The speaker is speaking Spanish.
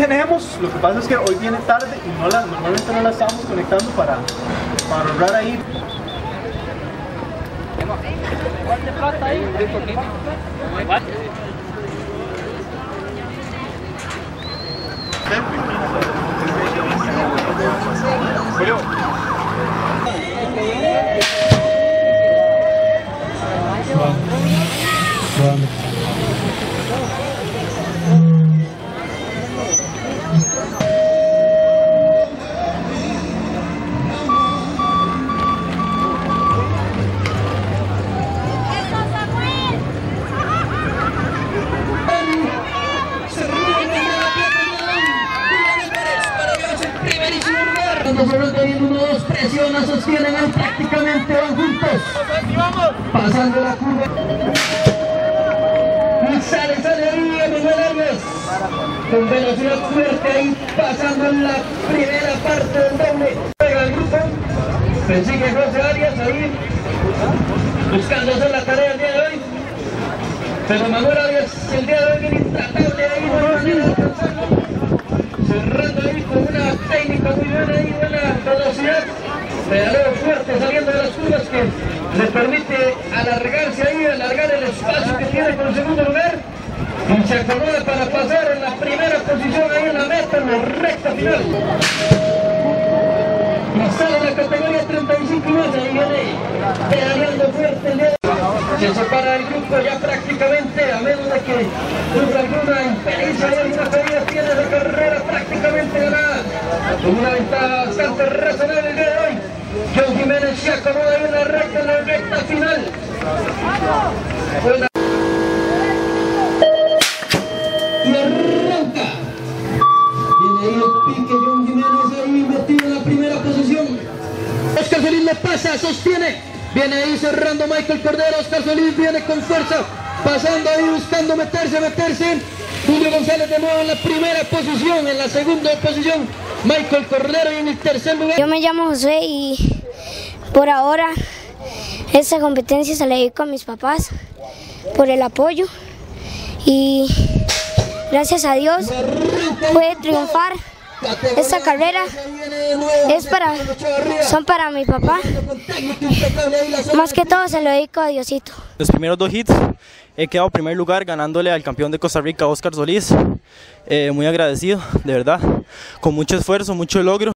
tenemos, lo que pasa es que hoy viene tarde y normalmente no la estamos conectando para ahorrar ahí. ¿Cuánto plata ahí? Presiona, sostienen ahí, prácticamente van juntos, pasando la curva y sale ahí Emanuel Arias con velocidad fuerte ahí, pasando en la primera parte del doble, pega el grupo, persigue José Arias ahí buscando hacer la tarea el día de hoy, pero Emanuel Arias el día de hoy viene intratable ahí, no hay manera de alcanzarlo, cerrando ahí con una técnica muy buena y buena velocidad, pedaleo fuerte saliendo de las curvas que le permite alargarse ahí, alargar el espacio que tiene con el segundo lugar y se acomoda para pasar en la primera posición ahí en la meta, en la recta final y sale la categoría 35 y más, ahí viene pedaleando fuerte el día de hoy. Se separa el grupo ya prácticamente, a menos de que sufra alguna impericia y alguna caída, tiene la carrera prácticamente ganada con una ventaja bastante razonable el día de hoy. John Jiménez se acomoda en la recta final. Y arranca. Viene ahí el pique, John Jiménez ahí metido en la primera posición. Oscar Solís le pasa, sostiene. Viene ahí cerrando Michael Cordero. Oscar Solís viene con fuerza, pasando ahí buscando meterse. Julio González de nuevo en la primera posición, en la segunda posición Michael Cordero y en el tercer lugar. Yo me llamo José y por ahora esta competencia se la dedico a mis papás por el apoyo y gracias a Dios pude triunfar. Esta carrera son para mi papá, más que todo se lo dedico a Diosito. Los primeros 2 hits he quedado en primer lugar ganándole al campeón de Costa Rica, Oscar Solís, muy agradecido, de verdad, con mucho esfuerzo, mucho logro.